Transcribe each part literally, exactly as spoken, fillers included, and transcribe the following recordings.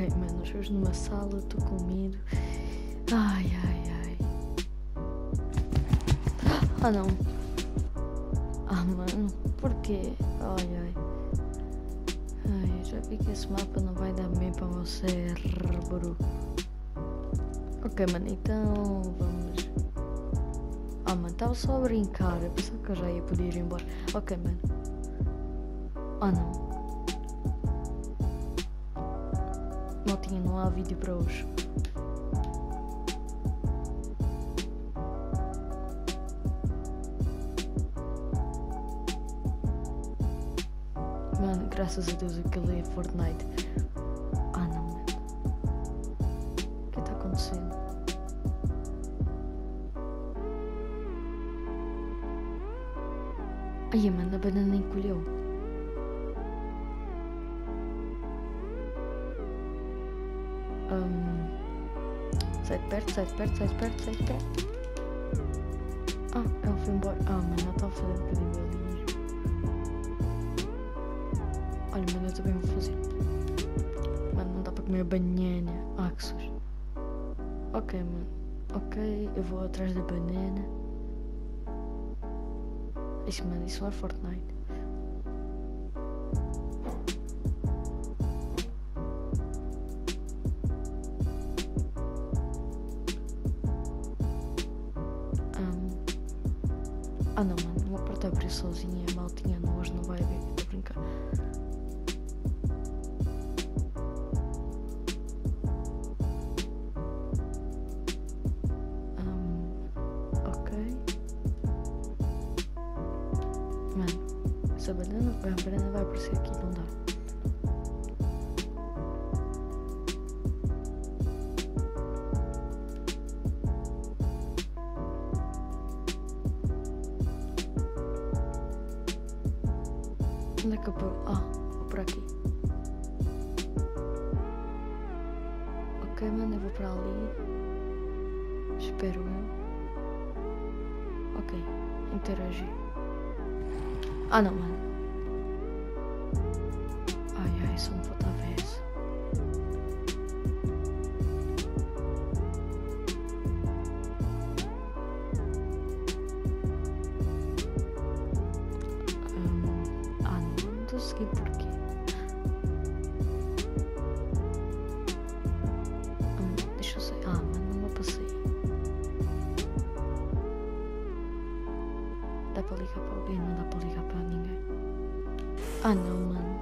mano, nós estamos numa sala, estou com medo. Ai, ai, ai. Ah, não. Ah, mano, porquê? Ai, ai. Ai, eu já vi que esse mapa não vai dar bem para o meu cérebro. Ok, mano, então vamos. Ah, mano, estava só a brincar. Eu pensava que eu já ia poder ir embora. Ok, mano. Ah, não. Não tinha, não há vídeo para hoje. Mano, graças a Deus aquilo é Fortnite. Ah, não, mano. O que está acontecendo? Ai, mano, a banana encolheu. Um, sai de perto, sai de perto, sai de perto, sai de perto. Ah, ela foi embora. Ah, mano, ela estava a fazer um bocadinho ali. Olha, mano, eu também vou fazer. Mano, não dá para comer banana. Ah, que susto. Ok, mano. Ok, eu vou atrás da banana. Isso, mano, isso não é Fortnite. Um. Ah, não, mano, vou apertar por isso sozinha. A maltinha não, hoje não vai ver. Estou a brincar. Essa banana, a banana vai aparecer aqui, não dá. Onde é que eu vou? Ah, vou por aqui. Ok, mano, eu vou para ali. Espero eu. Ok, interagir. Ah, não, mano. Ai, ai, só me faltava essa. Um, ah, não, não estou a seguir porquê. Um, deixa eu sair. Ah, mano, não passei. Dá para ligar para alguém? Não dá para ligar para ninguém. Ah, não, mano.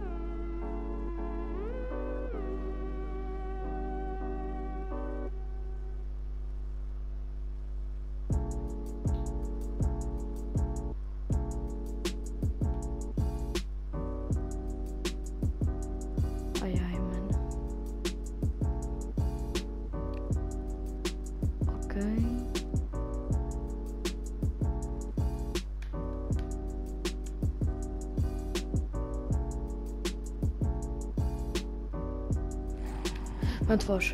Ai, ai, mano. Ok. Mande voz.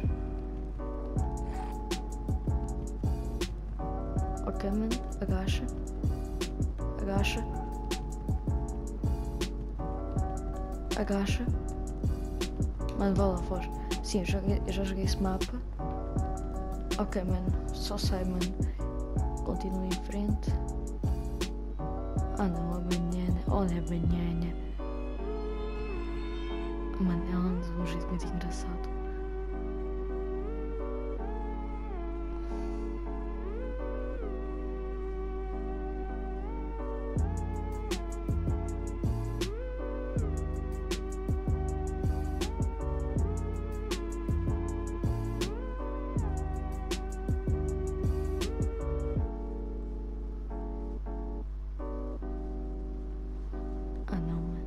Ok, mano. Agacha. Agacha. Agacha. Mano, vá lá, voz. Sim, eu já, eu já joguei esse mapa. Ok, mano. Só sai, mano. Continua em frente. Ah, não, a banana. Olha a banana. Mano, ela anda de um jeito muito engraçado. Ah, não, mano.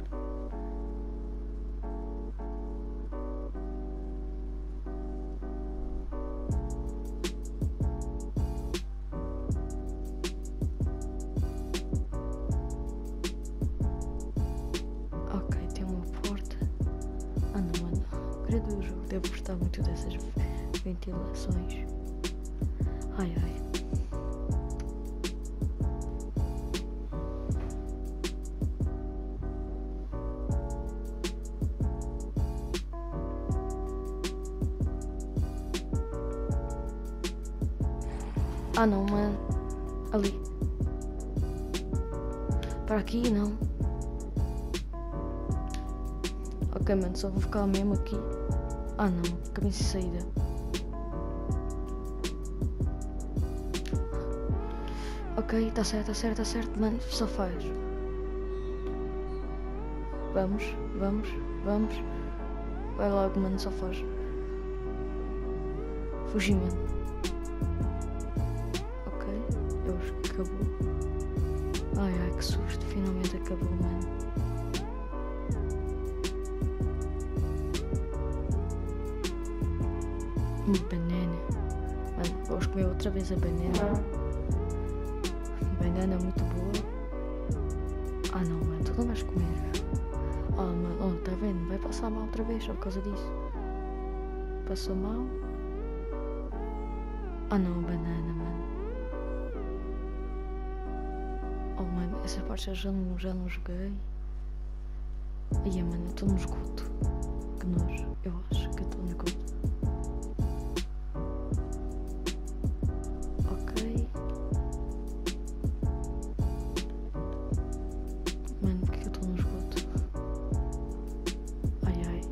Ok, tem uma porta. Ah, não, mano. Credo, o jogo deve gostar muito dessas ventilações. Ai, ai. Ah não, mano. Ali. Para aqui, não. Ok, mano, só vou ficar mesmo aqui. Ah não, caminho sem saída. Ok, tá certo, tá certo, tá certo, mano, só faz. Vamos, vamos, vamos. Vai logo, mano, só faz. Fugi, mano. Ok, eu acho que acabou. Ai ai, que susto, finalmente acabou, mano. Uma banana. Mano, vamos comer outra vez a banana. Banana muito boa. Ah não, mano, tu não vais comer. Ah, mano, oh, tá vendo? Vai passar mal outra vez só por causa disso. Passou mal. Ah não, banana, mano. Oh, mano, essa parte eu já não, já não joguei. Ai, mano, eu estou no esgoto. Que nojo. Eu acho que eu estou no esgoto. Ok. Mano, porque eu estou no esgoto? Ai, ai.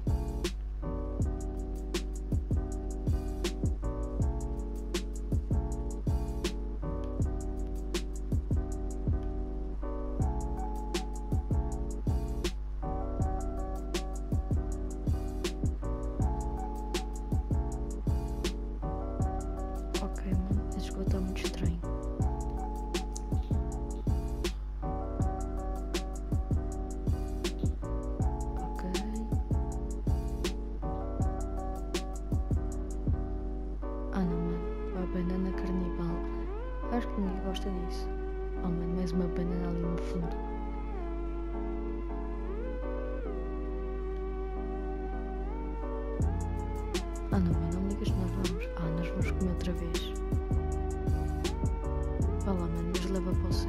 Ok, mano, esse esgoto está muito estranho. Ok. Ah não, mano, uma banana carnívora. Acho que ninguém gosta disso. Oh, mano, mais uma banana ali no fundo. Ah não, mano, não me digas que nós vamos. Ah, nós vamos comer outra vez. Vá lá, mano, nos leva para o céu.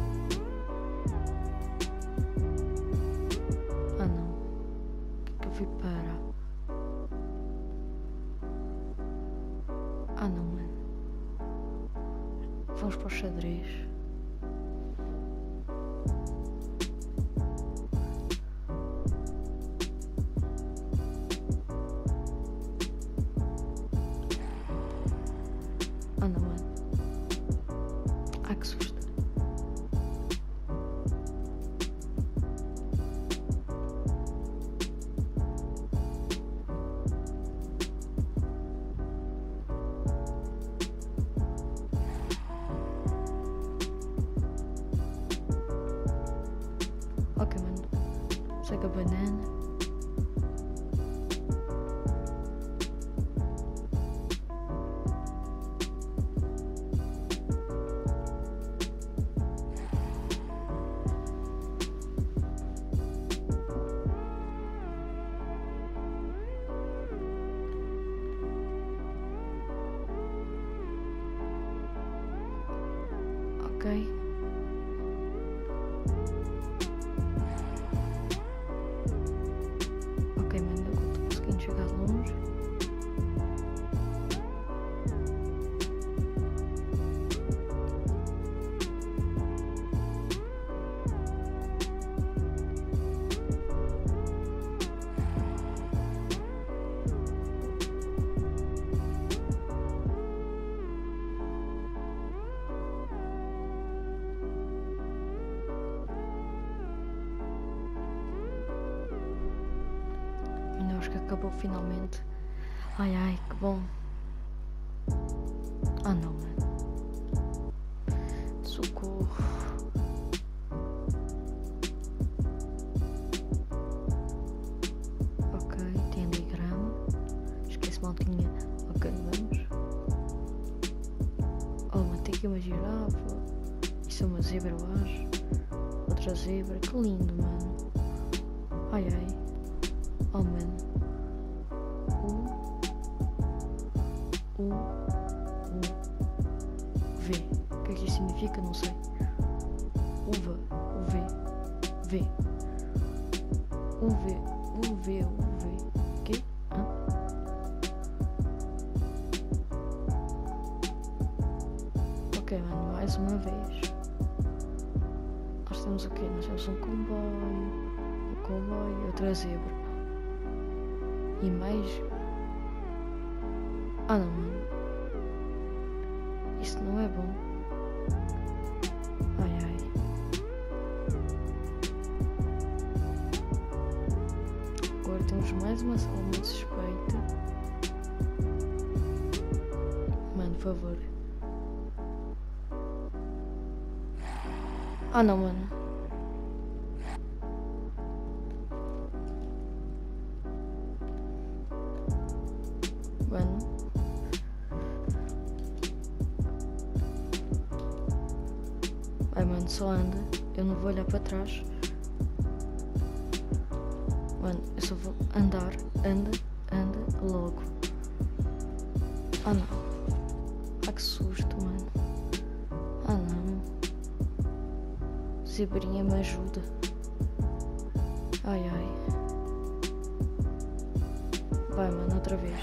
Ah não. O que é que eu fui para? Ah não, mano. Vamos para o xadrez. Ah não, mano. Ah, que susto. Ok, mano. Segue a banana. Ok. Ok, mano, eu estou conseguindo chegar longe. Eu acho que acabou finalmente. Ai ai, que bom. Ah não, mano. Socorro. Ok, tem ali grama. Esquece mal tinha. Ok, vamos. Oh, matei aqui uma girafa. Isso é uma zebra, eu acho. Outra zebra. Que lindo, mano. Ai ai. Oh, mano. U. U. U. V. O que é que isso significa? Não sei. Uva. U V. V. U V. U V. U V. O quê? Hã? Ok, mano, mais uma vez. Nós temos o quê? Nós temos um comboio, um comboio e outra zebra. E mais... Ah não, mano. Isso não é bom. Ai ai. Agora temos mais uma sala muito suspeita. Mano, por favor. Ah não, mano. Mano. Vai, mano, só anda. Eu não vou olhar para trás. Mano, eu só vou andar. Anda, anda, logo. Ah não. Ah que susto, mano. Ah não. Zebrinha me ajuda. Ai ai. Vai, mano, outra vez.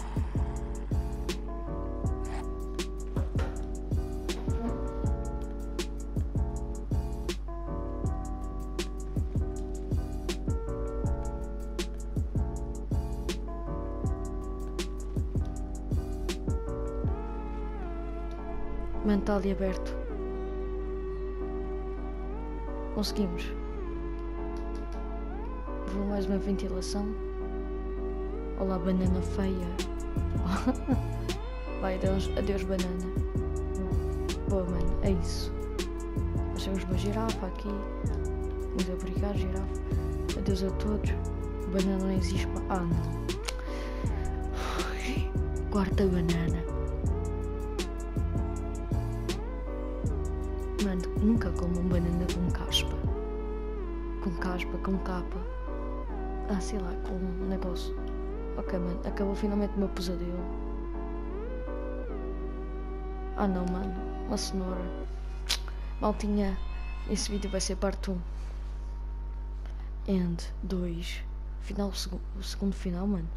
Mano, está ali aberto. Conseguimos. Vou mais uma ventilação. Olá, banana feia. Vai, adeus, adeus banana. Boa, mano, é isso. Nós temos uma girafa aqui. Muito obrigado, girafa. Adeus a todos. Banana não existe. Ah, não. Quarta banana. Mano, nunca como um banana com caspa. Com caspa, com capa. Ah, sei lá, com um negócio. Ok, mano, acabou finalmente o meu pesadelo. Ah não, mano, uma cenoura. Maltinha, esse vídeo vai ser parte um. End dois. Final, o segundo final, mano.